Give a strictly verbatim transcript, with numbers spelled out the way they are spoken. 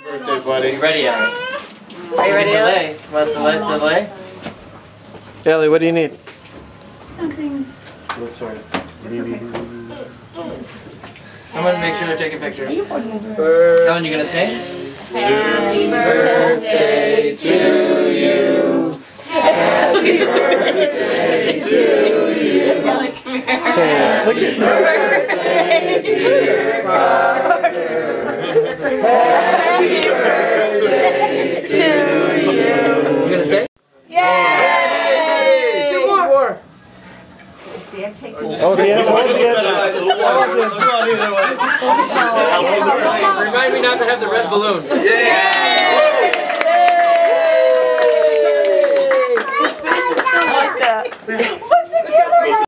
Birthday, buddy. You ready, Ellie? Are you ready, Ellie? Delay. Want delay? Delay? Ellie, what do you need? Something. Oh, sorry. Someone make sure they're taking pictures. Birthday Ellen, you gonna sing? Happy birthday to you. Happy birthday to you. Happy birthday, dear Carter. Happy birthday to you. You gonna sing? Yay! Two more. Oh, the end. Oh, the end. Remind me not to have the red balloon. Yay!